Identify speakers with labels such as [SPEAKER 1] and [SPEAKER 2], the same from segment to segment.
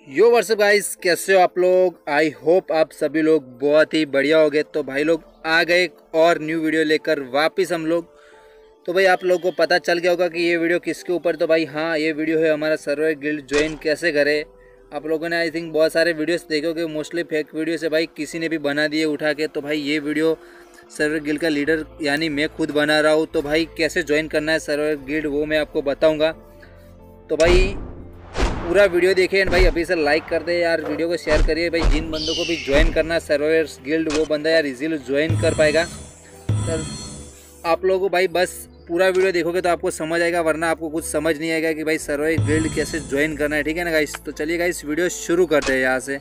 [SPEAKER 1] यो WhatsApp guys, कैसे हो आप लोग। आई होप आप सभी लोग बहुत ही बढ़िया हो गए। तो भाई लोग आ गए एक और न्यू वीडियो लेकर वापस हम लोग। तो भाई आप लोगों को पता चल गया होगा कि ये वीडियो किसके ऊपर। तो भाई हाँ, ये वीडियो है हमारा सर्वर गिल्ड ज्वाइन कैसे करें। आप लोगों ने आई थिंक बहुत सारे वीडियोस देखोगे, मोस्टली फेक वीडियो से भाई किसी ने भी बना दिए उठा के। तो भाई ये वीडियो सर्वर गिल्ड का लीडर यानी मैं खुद बना रहा हूँ। तो भाई कैसे ज्वाइन करना है सर्वर गिल्ड वो मैं आपको बताऊँगा। तो भाई पूरा वीडियो देखिए एंड भाई अभी से लाइक कर दे यार, वीडियो को शेयर करिए भाई। जिन बंदों को भी ज्वाइन करना है सर्वाइवर्स गिल्ड वो बंदा यार इजीली ज्वाइन कर पाएगा। सर आप लोगों को भाई बस पूरा वीडियो देखोगे तो आपको समझ आएगा, वरना आपको कुछ समझ नहीं आएगा कि भाई सर्वाइव गिल्ड कैसे ज्वाइन करना है। ठीक है ना गाइस, तो चलिए गाइस वीडियो शुरू करते हैं यहाँ से।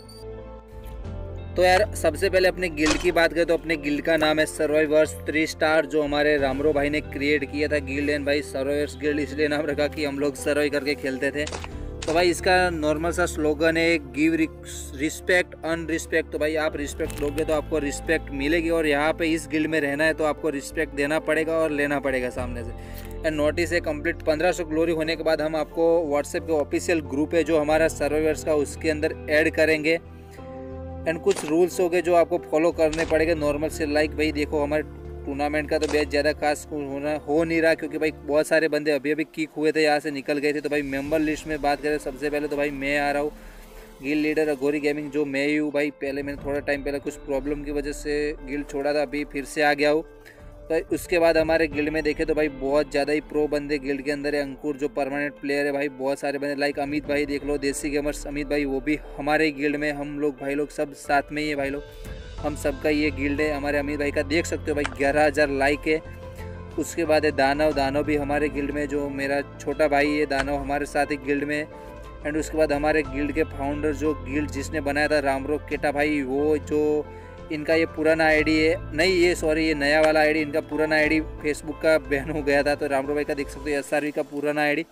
[SPEAKER 1] तो यार सबसे पहले अपने गिल्ड की बात करें तो अपने गिल्ड का नाम है सर्वाइवर्स 3 स्टार, जो हमारे रामरो भाई ने क्रिएट किया था गिल्ड। एंड भाई सर्वाइवर्स गिल्ड इसलिए नाम रखा कि हम लोग सर्वाइव करके खेलते थे। तो भाई इसका नॉर्मल सा स्लोगन है गिव रिस्पेक्ट अनरिस्पेक्ट। तो भाई आप रिस्पेक्ट दोगे तो आपको रिस्पेक्ट मिलेगी, और यहाँ पे इस गिल्ड में रहना है तो आपको रिस्पेक्ट देना पड़ेगा और लेना पड़ेगा सामने से। एंड नोटिस है कंप्लीट 1500 ग्लोरी होने के बाद हम आपको व्हाट्सएप के ऑफिशियल ग्रुप है जो हमारा सर्वाइवर्स का, उसके अंदर ऐड करेंगे। एंड कुछ रूल्स हो गए जो आपको फॉलो करने पड़ेंगे नॉर्मल से। लाइक भाई देखो हमारे टूर्नामेंट का तो बेच ज़्यादा खास हो नहीं रहा, क्योंकि भाई बहुत सारे बंदे अभी अभी किक हुए थे, यहाँ से निकल गए थे। तो भाई मेंबर लिस्ट में बात करें सबसे पहले तो भाई मैं आ रहा हूँ गिल्ड लीडर अघोरी गेमिंग, जो मैं ही हूँ भाई। पहले मैंने थोड़ा टाइम पहले कुछ प्रॉब्लम की वजह से गिल्ड छोड़ा था, अभी फिर से आ गया हूँ। तो उसके बाद हमारे गिल्ड में देखे तो भाई बहुत ज़्यादा ही प्रो बंदे गिल्ड के अंदर है। अंकुर जो परमानेंट प्लेयर है भाई, बहुत सारे बंदे लाइक अमित भाई देख लो, देसी गेमर्स अमित भाई, वो भी हमारे गिल्ड में। हम लोग भाई लोग सब साथ में ही है भाई लोग, हम सबका ये गिल्ड है। हमारे अमित भाई का देख सकते हो भाई 11,000 लाइक है। उसके बाद है दानव, दानव भी हमारे गिल्ड में, जो मेरा छोटा भाई है दानव हमारे साथ एक गिल्ड में। एंड उसके बाद हमारे गिल्ड के फाउंडर जो गिल्ड जिसने बनाया था रामरो केटा भाई, वो जो इनका ये पुराना आईडी है, नहीं ये सॉरी ये नया वाला आईडी, इनका पुराना आईडी फेसबुक का बैन हो गया था। तो रामरो भाई का देख सकते हो SRV का पुराना आईडी,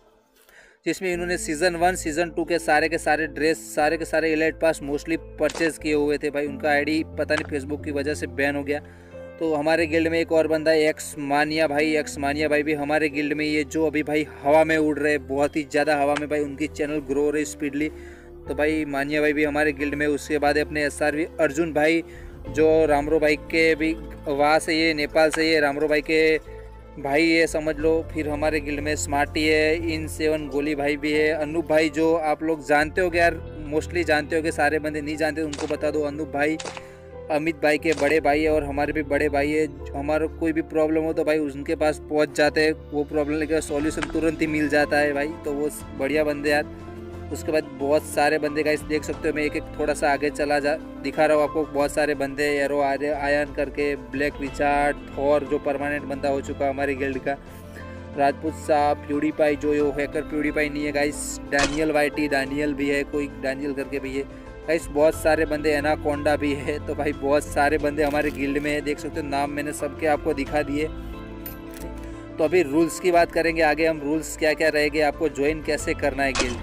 [SPEAKER 1] जिसमें इन्होंने सीज़न 1 सीज़न 2 के सारे ड्रेस, सारे के सारे एलाइट पास मोस्टली परचेज़ किए हुए थे भाई। उनका आईडी पता नहीं फेसबुक की वजह से बैन हो गया। तो हमारे गिल्ड में एक और बंदा है एक्स मानिया भाई भी हमारे गिल्ड में, ये जो अभी भाई हवा में उड़ रहे, बहुत ही ज़्यादा हवा में भाई, उनकी चैनल ग्रो हो रही स्पीडली। तो भाई मानिया भाई भी हमारे गिल्ड में। उसके बाद अपने SRV अर्जुन भाई, जो रामरो भाई के भी वहाँ से, ये नेपाल से, ये रामरो भाई के भाई ये समझ लो। फिर हमारे गिल्ड में स्मार्टी है, इन 7 गोली भाई भी है, अनूप भाई जो आप लोग जानते हो यार, मोस्टली जानते हो कि सारे बंदे नहीं जानते उनको बता दो। अनूप भाई अमित भाई के बड़े भाई है और हमारे भी बड़े भाई है। हमारा कोई भी प्रॉब्लम हो तो भाई उनके पास पहुंच जाते हैं, वो प्रॉब्लम लेकर सॉल्यूशन तुरंत ही मिल जाता है भाई। तो वो बढ़िया बंदे यार। उसके बाद बहुत सारे बंदे का इस देख सकते हो, मैं एक एक थोड़ा सा आगे चला जा दिखा रहा हूँ आपको। बहुत सारे बंदे एरो आयन करके, ब्लैक रिचार्ड, थॉर जो परमानेंट बंदा हो चुका हमारे गिल्ड का, राजपूत साहब, प्यूडीपाई जो यो हैकर प्यूडीपाई नहीं है गाइस, डैनियल वाइटी डैनियल भी है, कोई डैनियल करके भी है गाइस। बहुत सारे बंदे, एनाकोंडा भी है। तो भाई बहुत सारे बंदे हमारे गिल्ड में है, देख सकते हो नाम मैंने सबके आपको दिखा दिए। तो अभी रूल्स की बात करेंगे आगे हम, रूल्स क्या क्या रहेंगे, आपको ज्वाइन कैसे करना है गिल्ड।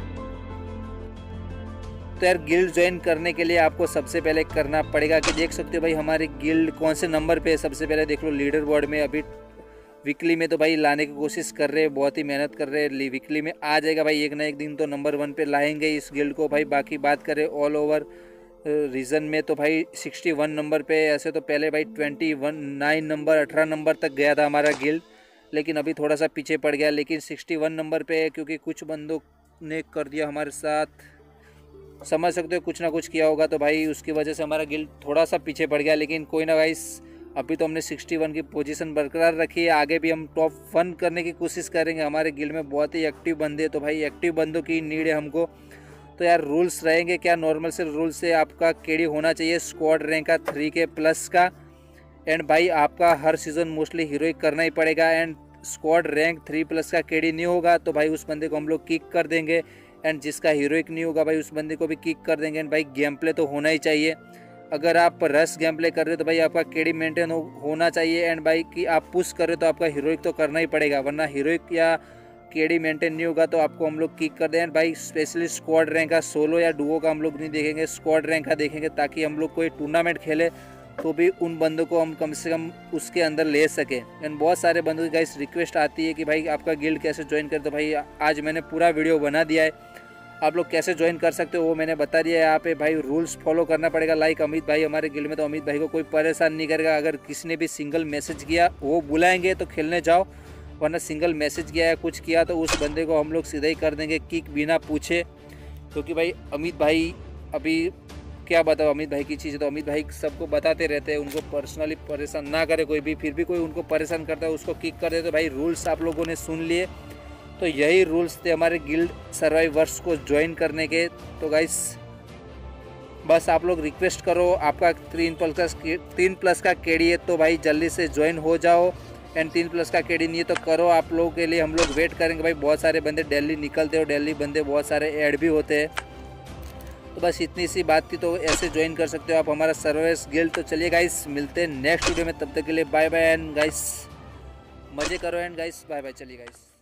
[SPEAKER 1] तो यार गिल्ड ज्वाइन करने के लिए आपको सबसे पहले करना पड़ेगा कि देख सकते हो भाई हमारी गिल्ड कौन से नंबर पे है। सबसे पहले देख लो लीडर बोर्ड में, अभी वीकली में तो भाई लाने की कोशिश कर रहे हैं, बहुत ही मेहनत कर रहे हैं। वीकली में आ जाएगा भाई, एक ना एक दिन तो नंबर 1 पे लाएंगे इस गिल्ड को भाई। बाकी बात करें ऑल ओवर रीजन में तो भाई 61 नंबर पे, ऐसे तो पहले भाई 9 नंबर 18 नंबर तक गया था हमारा गिल्ड, लेकिन अभी थोड़ा सा पीछे पड़ गया। लेकिन 61 नंबर पे है क्योंकि कुछ बंदों ने कर दिया हमारे साथ, समझ सकते हो कुछ ना कुछ किया होगा, तो भाई उसकी वजह से हमारा गिल्ड थोड़ा सा पीछे पड़ गया। लेकिन कोई ना गाइस, अभी तो हमने 61 की पोजीशन बरकरार रखी है, आगे भी हम टॉप 1 करने की कोशिश करेंगे। हमारे गिल्ड में बहुत ही एक्टिव बंदे, तो भाई एक्टिव बंदों की नीड है हमको। तो यार रूल्स रहेंगे क्या, नॉर्मल से रूल्स से आपका केडी होना चाहिए स्क्वाड रैंक का 3 के प्लस का। एंड भाई आपका हर सीज़न मोस्टली हीरोइक करना ही पड़ेगा। एंड स्क्वाड रैंक 3 प्लस का केडी नहीं होगा तो भाई उस बंदे को हम लोग किक कर देंगे। एंड जिसका हीरोइक नहीं होगा भाई उस बंदे को भी किक कर देंगे। एंड भाई गेम प्ले तो होना ही चाहिए। अगर आप रश गेम प्ले कर रहे हो तो भाई आपका केडी मेंटेन होना चाहिए। एंड भाई कि आप पुश कर रहे हो तो आपका हीरोइक तो करना ही पड़ेगा, वरना हीरोइक या केडी मेंटेन नहीं होगा तो आपको हम लोग किक कर दें। एंड भाई स्पेशली स्क्वाड रैंक का, सोलो या डुओ का हम लोग नहीं देखेंगे, स्क्वाड रैंक का देखेंगे, ताकि हम लोग कोई टूर्नामेंट खेले तो भी उन बंदों को हम कम से कम उसके अंदर ले सके। एंड बहुत सारे बंदों की गाइस रिक्वेस्ट आती है कि भाई आपका गिल्ड कैसे ज्वाइन करें, तो भाई आज मैंने पूरा वीडियो बना दिया है। आप लोग कैसे ज्वाइन कर सकते हो वो मैंने बता दिया है। यहाँ पे भाई रूल्स फॉलो करना पड़ेगा। लाइक अमित भाई हमारे गिल्ड में, तो अमित भाई को कोई परेशान नहीं करेगा। अगर किसी ने भी सिंगल मैसेज किया वो बुलाएंगे तो खेलने जाओ, वरना सिंगल मैसेज किया या कुछ किया तो उस बंदे को हम लोग सीधा ही कर देंगे किक बिना पूछे। क्योंकि भाई अमित भाई अभी क्या बताओ अमित भाई की चीज़, तो अमित भाई सबको बताते रहते हैं, उनको पर्सनली परेशान ना करे कोई भी। फिर भी कोई उनको परेशान करता है उसको किक कर दे। तो भाई रूल्स आप लोगों ने सुन लिए, तो यही रूल्स थे हमारे गिल्ड सर्वाइवर्स को ज्वाइन करने के। तो गाइस बस आप लोग रिक्वेस्ट करो, आपका 3+ का केडी है तो भाई जल्दी से ज्वाइन हो जाओ। एंड 3+ का केडी नहीं है तो करो। आप लोगों के लिए हम लोग वेट करेंगे भाई। बहुत सारे बंदे दिल्ली निकलते हो, दिल्ली बंदे बहुत सारे ऐड भी होते हैं। तो बस इतनी सी बात थी, तो ऐसे ज्वाइन कर सकते हो आप हमारा सर्वाइवर्स गिल्ड। तो चलिए गाइस मिलते हैं नेक्स्ट वीडियो में, तब तक के लिए बाय बाय एंड गाइस मज़े करो एंड गाइस बाय बाय। चलिए गाइस।